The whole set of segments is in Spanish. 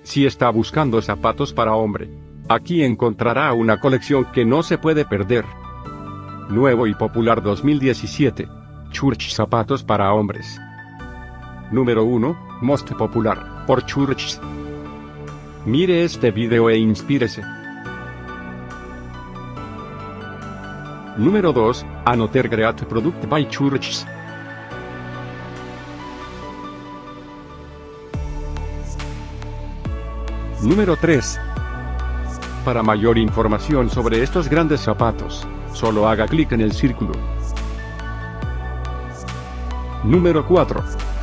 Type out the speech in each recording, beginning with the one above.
Si está buscando zapatos para hombre, aquí encontrará una colección que no se puede perder. Nuevo y popular 2017. Church zapatos para hombres. Número 1, Most Popular, por Church. Mire este video e inspírese. Número 2, Another Great Product by Church. Número 3. Para mayor información sobre estos grandes zapatos, solo haga clic en el círculo. Número 4.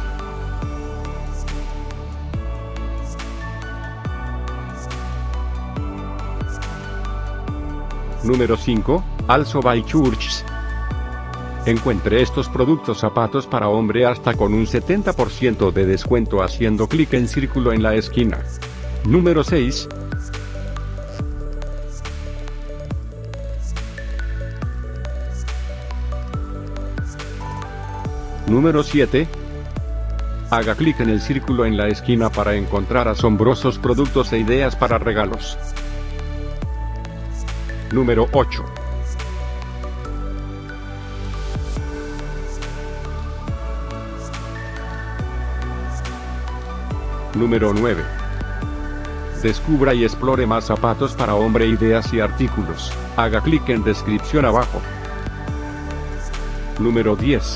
Número 5, Also by Church. Encuentre estos productos zapatos para hombre hasta con un 70% de descuento haciendo clic en círculo en la esquina. Número 6. Número 7. Haga clic en el círculo en la esquina para encontrar asombrosos productos e ideas para regalos. Número 8. Número 9. Descubra y explore más zapatos para hombre, ideas y artículos. Haga clic en descripción abajo. Número 10.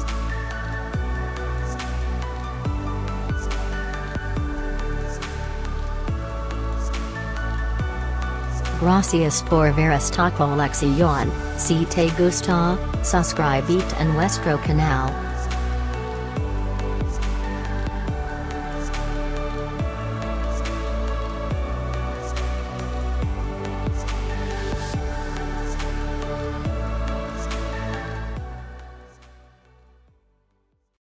Gracias por ver esta colección. Si te gusta, suscríbete a nuestro canal.